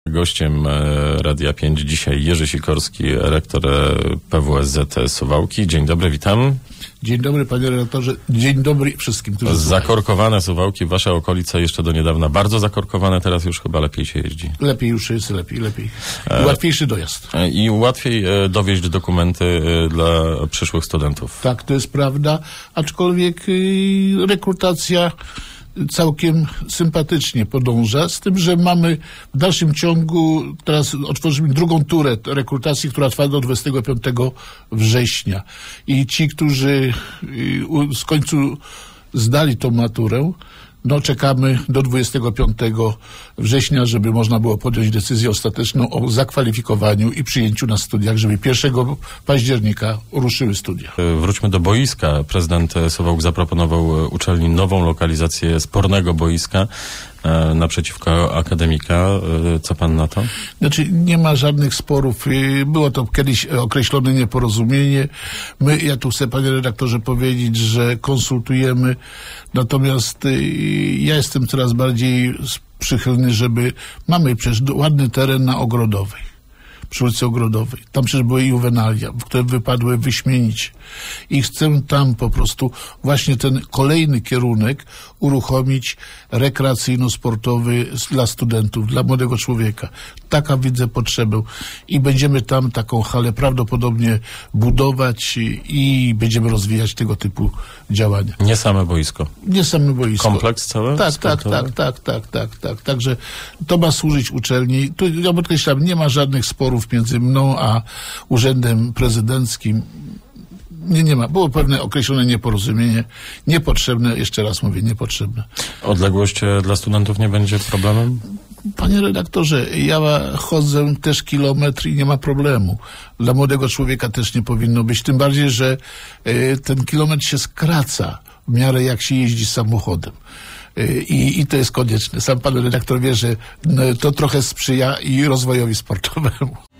Gościem Radia 5 dzisiaj Jerzy Sikorski, rektor PWSZ Suwałki. Dzień dobry, witam. Dzień dobry, panie redaktorze. Dzień dobry wszystkim, którzy słuchają. Zakorkowane Suwałki, wasze okolice jeszcze do niedawna bardzo zakorkowane, teraz już chyba lepiej się jeździ. Lepiej już jest, lepiej. I łatwiejszy dojazd. I łatwiej dowieźć dokumenty dla przyszłych studentów. Tak, to jest prawda, aczkolwiek rekrutacja całkiem sympatycznie podąża, z tym, że mamy w dalszym ciągu, teraz otworzymy drugą turę rekrutacji, która trwa do 25 września. I ci, którzy z końcu zdali tą maturę, czekamy do 25 września, żeby można było podjąć decyzję ostateczną o zakwalifikowaniu i przyjęciu na studiach, żeby 1 października ruszyły studia. Wróćmy do boiska. Prezydent Suwałk zaproponował uczelni nową lokalizację spornego boiska naprzeciwko akademika. Co pan na to? Znaczy, nie ma żadnych sporów. Było to kiedyś określone nieporozumienie. Ja tu chcę, panie redaktorze, powiedzieć, że konsultujemy, natomiast ja jestem coraz bardziej przychylny, żeby mamy przecież ładny teren na Ogrodowej, przy ulicy Ogrodowej. Tam przecież były juwenalia, które wypadły wyśmienicie. I chcę tam po prostu właśnie ten kolejny kierunek uruchomić rekreacyjno-sportowy dla studentów, dla młodego człowieka. Taka widzę potrzebę. I będziemy tam taką halę prawdopodobnie budować i będziemy rozwijać tego typu działania. Nie same boisko. Nie same boisko. Kompleks cały? Tak. Także to ma służyć uczelni. Tu, ja podkreślam, nie ma żadnych sporów między mną a Urzędem Prezydenckim. Nie ma. Było pewne określone nieporozumienie. Niepotrzebne, jeszcze raz mówię, niepotrzebne. Odległość dla studentów nie będzie problemem? Panie redaktorze, ja chodzę też kilometr i nie ma problemu. Dla młodego człowieka też nie powinno być. Tym bardziej, że ten kilometr się skraca w miarę jak się jeździ samochodem. I to jest konieczne. Sam pan redaktor wie, że to trochę sprzyja i rozwojowi sportowemu.